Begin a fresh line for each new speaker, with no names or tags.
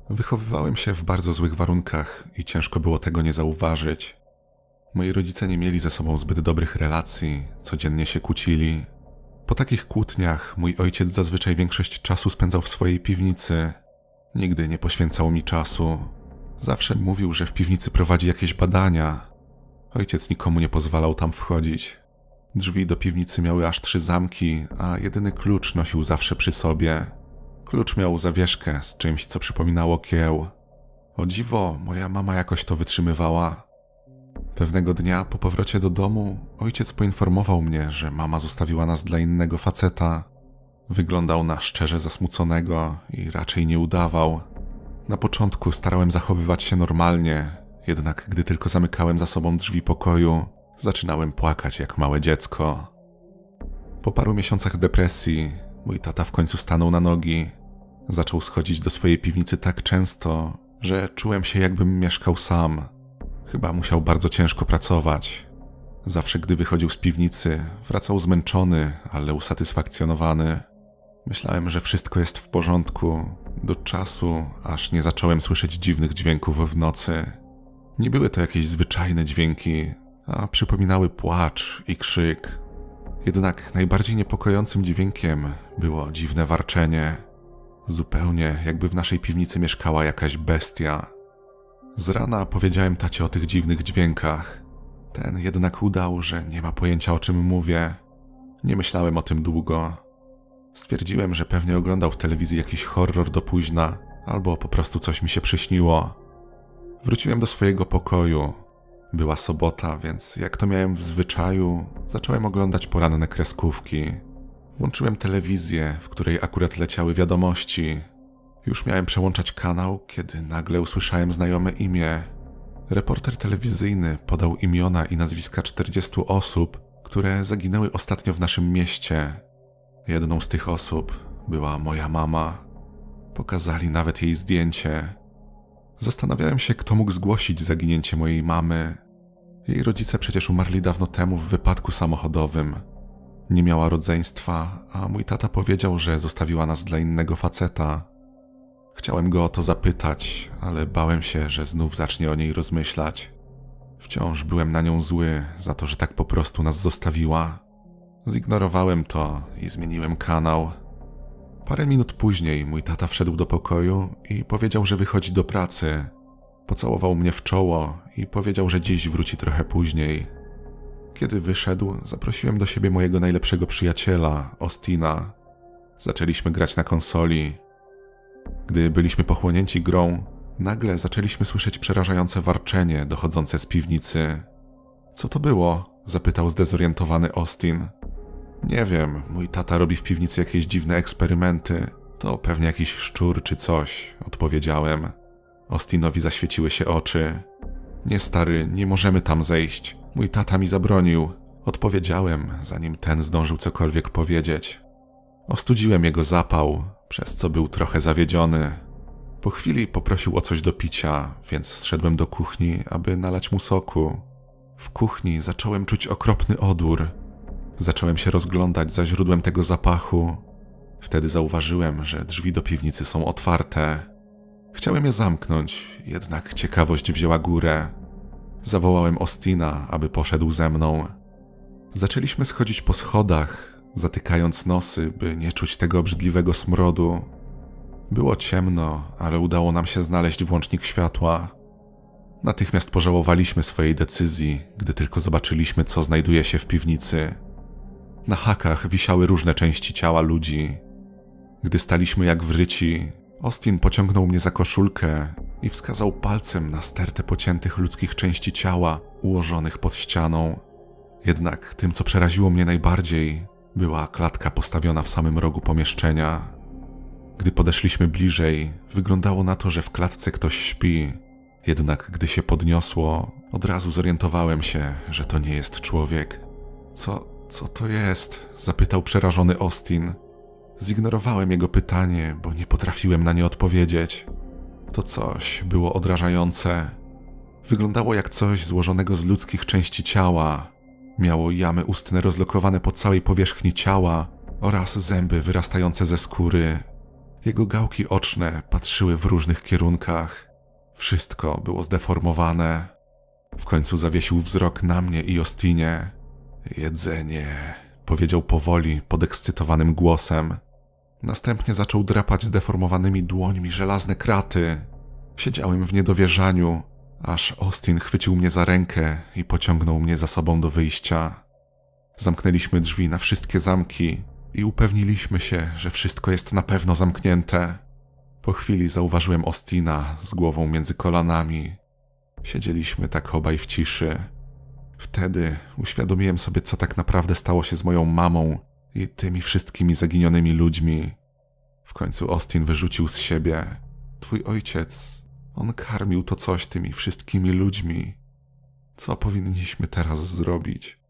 Wychowywałem się w bardzo złych warunkach i ciężko było tego nie zauważyć. Moi rodzice nie mieli ze sobą zbyt dobrych relacji, codziennie się kłócili. Po takich kłótniach mój ojciec zazwyczaj większość czasu spędzał w swojej piwnicy. Nigdy nie poświęcał mi czasu. Zawsze mówił, że w piwnicy prowadzi jakieś badania. Ojciec nikomu nie pozwalał tam wchodzić. Drzwi do piwnicy miały aż 3 zamki, a jedyny klucz nosił zawsze przy sobie. Klucz miał zawieszkę z czymś, co przypominało kieł. O dziwo, moja mama jakoś to wytrzymywała. Pewnego dnia po powrocie do domu ojciec poinformował mnie, że mama zostawiła nas dla innego faceta. Wyglądał na szczerze zasmuconego i raczej nie udawał. Na początku starałem zachowywać się normalnie, jednak gdy tylko zamykałem za sobą drzwi pokoju, zaczynałem płakać jak małe dziecko. Po paru miesiącach depresji mój tata w końcu stanął na nogi. Zaczął schodzić do swojej piwnicy tak często, że czułem się, jakbym mieszkał sam. Chyba musiał bardzo ciężko pracować. Zawsze gdy wychodził z piwnicy, wracał zmęczony, ale usatysfakcjonowany. Myślałem, że wszystko jest w porządku, do czasu, aż nie zacząłem słyszeć dziwnych dźwięków w nocy. Nie były to jakieś zwyczajne dźwięki, a przypominały płacz i krzyk. Jednak najbardziej niepokojącym dźwiękiem było dziwne warczenie. Zupełnie jakby w naszej piwnicy mieszkała jakaś bestia. Z rana powiedziałem tacie o tych dziwnych dźwiękach. Ten jednak udał, że nie ma pojęcia, o czym mówię. Nie myślałem o tym długo. Stwierdziłem, że pewnie oglądał w telewizji jakiś horror do późna, albo po prostu coś mi się przyśniło. Wróciłem do swojego pokoju. Była sobota, więc jak to miałem w zwyczaju, zacząłem oglądać poranne kreskówki. Włączyłem telewizję, w której akurat leciały wiadomości. Już miałem przełączać kanał, kiedy nagle usłyszałem znajome imię. Reporter telewizyjny podał imiona i nazwiska 40 osób, które zaginęły ostatnio w naszym mieście. Jedną z tych osób była moja mama. Pokazali nawet jej zdjęcie. Zastanawiałem się, kto mógł zgłosić zaginięcie mojej mamy. Jej rodzice przecież umarli dawno temu w wypadku samochodowym. Nie miała rodzeństwa, a mój tata powiedział, że zostawiła nas dla innego faceta. Chciałem go o to zapytać, ale bałem się, że znów zacznie o niej rozmyślać. Wciąż byłem na nią zły za to, że tak po prostu nas zostawiła. Zignorowałem to i zmieniłem kanał. Parę minut później mój tata wszedł do pokoju i powiedział, że wychodzi do pracy. Pocałował mnie w czoło i powiedział, że dziś wróci trochę później. Kiedy wyszedł, zaprosiłem do siebie mojego najlepszego przyjaciela, Austina. Zaczęliśmy grać na konsoli. Gdy byliśmy pochłonięci grą, nagle zaczęliśmy słyszeć przerażające warczenie dochodzące z piwnicy. Co to było? Zapytał zdezorientowany Austin. Nie wiem, mój tata robi w piwnicy jakieś dziwne eksperymenty. To pewnie jakiś szczur czy coś, odpowiedziałem. Austinowi zaświeciły się oczy. Nie stary, nie możemy tam zejść. Mój tata mi zabronił. Odpowiedziałem, zanim ten zdążył cokolwiek powiedzieć. Ostudziłem jego zapał, przez co był trochę zawiedziony. Po chwili poprosił o coś do picia, więc zszedłem do kuchni, aby nalać mu soku. W kuchni zacząłem czuć okropny odór. Zacząłem się rozglądać za źródłem tego zapachu. Wtedy zauważyłem, że drzwi do piwnicy są otwarte. Chciałem je zamknąć, jednak ciekawość wzięła górę. Zawołałem Austina, aby poszedł ze mną. Zaczęliśmy schodzić po schodach, zatykając nosy, by nie czuć tego obrzydliwego smrodu. Było ciemno, ale udało nam się znaleźć włącznik światła. Natychmiast pożałowaliśmy swojej decyzji, gdy tylko zobaczyliśmy, co znajduje się w piwnicy. Na hakach wisiały różne części ciała ludzi. Gdy staliśmy jak wryci, Austin pociągnął mnie za koszulkę i wskazał palcem na stertę pociętych ludzkich części ciała ułożonych pod ścianą. Jednak tym, co przeraziło mnie najbardziej, była klatka postawiona w samym rogu pomieszczenia. Gdy podeszliśmy bliżej, wyglądało na to, że w klatce ktoś śpi. Jednak gdy się podniosło, od razu zorientowałem się, że to nie jest człowiek. Co to jest? Zapytał przerażony Austin. Zignorowałem jego pytanie, bo nie potrafiłem na nie odpowiedzieć. To coś było odrażające. Wyglądało jak coś złożonego z ludzkich części ciała. Miało jamy ustne rozlokowane po całej powierzchni ciała oraz zęby wyrastające ze skóry. Jego gałki oczne patrzyły w różnych kierunkach. Wszystko było zdeformowane. W końcu zawiesił wzrok na mnie i Austinie. Jedzenie, powiedział powoli, podekscytowanym głosem. Następnie zaczął drapać zdeformowanymi dłońmi żelazne kraty. Siedziałem w niedowierzaniu, aż Austin chwycił mnie za rękę i pociągnął mnie za sobą do wyjścia. Zamknęliśmy drzwi na wszystkie zamki i upewniliśmy się, że wszystko jest na pewno zamknięte. Po chwili zauważyłem Austina z głową między kolanami. Siedzieliśmy tak obaj w ciszy. Wtedy uświadomiłem sobie, co tak naprawdę stało się z moją mamą i tymi wszystkimi zaginionymi ludźmi. W końcu Austin wyrzucił z siebie: twój ojciec, on karmił to coś tymi wszystkimi ludźmi. Co powinniśmy teraz zrobić?